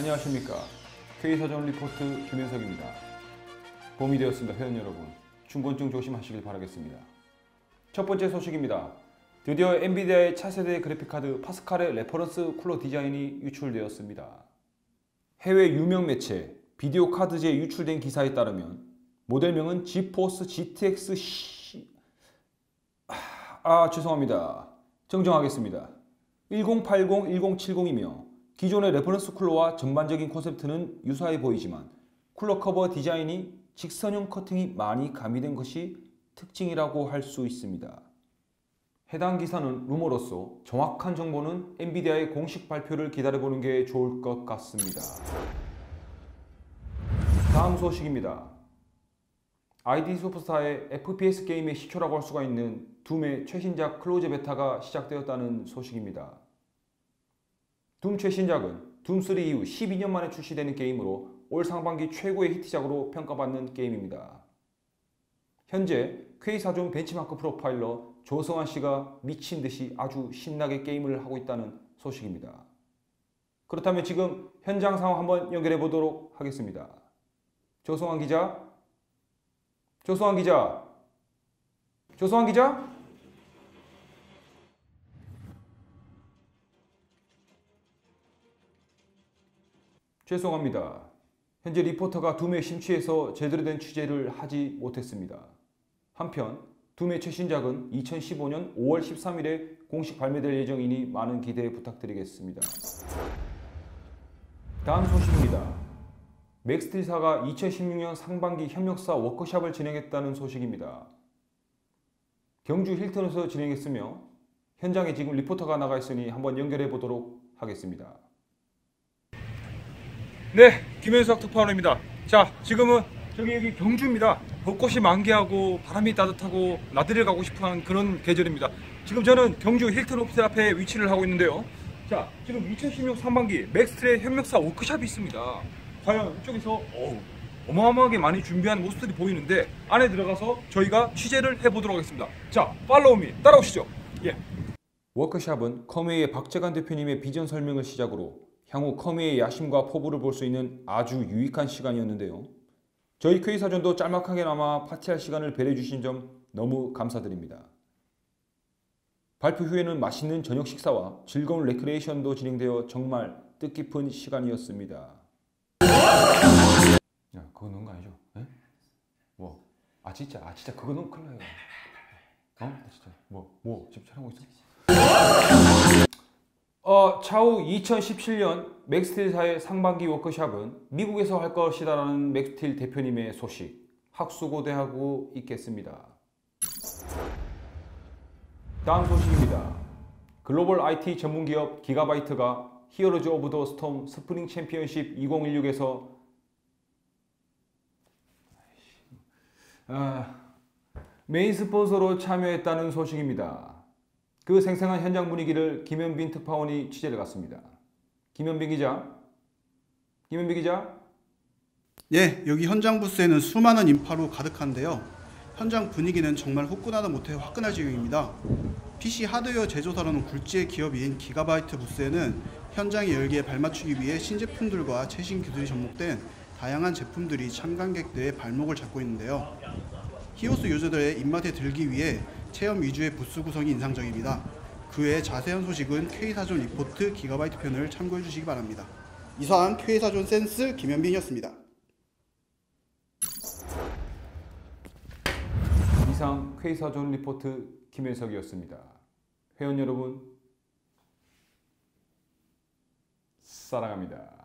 안녕하십니까. K사전 리포트 김현석입니다. 봄이 되었습니다. 회원 여러분, 충곤증 조심하시길 바라겠습니다. 첫 번째 소식입니다. 드디어 엔비디아의 차세대 그래픽카드 파스칼의 레퍼런스 쿨러 디자인이 유출되었습니다. 해외 유명 매체 비디오 카드제에 유출된 기사에 따르면 모델명은 지포스 GTX 죄송합니다. 정정하겠습니다. 1080-1070이며 기존의 레퍼런스 쿨러와 전반적인 콘셉트는 유사해 보이지만 쿨러 커버 디자인이 직선형 커팅이 많이 가미된 것이 특징이라고 할 수 있습니다. 해당 기사는 루머로서 정확한 정보는 엔비디아의 공식 발표를 기다려보는 게 좋을 것 같습니다. 다음 소식입니다. ID 소프트사의 FPS 게임의 시초라고 할 수가 있는 둠의 최신작 클로즈 베타가 시작되었다는 소식입니다. 둠 최신작은 둠3 이후 12년 만에 출시되는 게임으로 올 상반기 최고의 히트작으로 평가받는 게임입니다. 현재 K사전 벤치마크 프로파일러 조성환 씨가 미친 듯이 아주 신나게 게임을 하고 있다는 소식입니다. 그렇다면 지금 현장 상황 한번 연결해 보도록 하겠습니다. 조성환 기자? 조성환 기자? 조성환 기자? 죄송합니다. 현재 리포터가 둠에 심취해서 제대로 된 취재를 하지 못했습니다. 한편 둠의 최신작은 2015년 5월 13일에 공식 발매될 예정이니 많은 기대 부탁드리겠습니다. 다음 소식입니다. 맥스틸사가 2016년 상반기 협력사 워크숍을 진행했다는 소식입니다. 경주 힐튼에서 진행했으며 현장에 지금 리포터가 나가 있으니 한번 연결해 보도록 하겠습니다. 네, 김현석 특파원입니다. 자, 지금은 여기 경주입니다. 벚꽃이 만개하고 바람이 따뜻하고 나들이 가고 싶어하는 그런 계절입니다. 지금 저는 경주 힐튼 오피스 앞에 위치를 하고 있는데요. 자, 지금 2016 상반기 맥스틸의 협력사 워크숍이 있습니다. 과연 이쪽에서 어마어마하게 많이 준비한 모습들이 보이는데 안에 들어가서 저희가 취재를 해보도록 하겠습니다. 자, 팔로우 미, 따라오시죠. 예. 워크숍은 컴웨이의 박재관 대표님의 비전 설명을 시작으로 향후 컴웨이의 야심과 포부를 볼 수 있는 아주 유익한 시간이었는데요. 저희 K사전도 짤막하게나마 파티할 시간을 배려해 주신 점 너무 감사드립니다. 발표 후에는 맛있는 저녁 식사와 즐거운 레크레이션도 진행되어 정말 뜻깊은 시간이었습니다. 야, 그거 넣은 거 아니죠? 에? 뭐? 진짜 그거 넣으면 큰일 나요. 진짜 지금 촬영하고 있어? 차후 2017년 맥스틸사의 상반기 워크숍은 미국에서 할 것이다라는 맥스틸 대표님의 소식 학수고대하고 있겠습니다. 다음 소식입니다. 글로벌 IT 전문기업 기가바이트가 히어로즈 오브 더 스톰 스프링 챔피언십 2016에서 메인 스폰서로 참여했다는 소식입니다. 그 생생한 현장 분위기를 김현빈 특파원이 취재를 갔습니다. 김현빈 기자? 예, 여기 현장 부스에는 수많은 인파로 가득한데요. 현장 분위기는 정말 후끈하다 못해 화끈할 지경입니다. PC 하드웨어 제조사로는 굴지의 기업인 기가바이트 부스에는 현장의 열기에 발맞추기 위해 신제품들과 최신 기술이 접목된 다양한 제품들이 참관객들의 발목을 잡고 있는데요. 히오스 유저들의 입맛에 들기 위해 체험 위주의 부스 구성이 인상적입니다. 그 외 자세한 소식은 K사전 리포트 기가바이트 편을 참고해 주시기 바랍니다. 이상 K사전 센스 김현빈이었습니다. 이상 K사전 리포트 김현석이었습니다. 회원 여러분, 사랑합니다.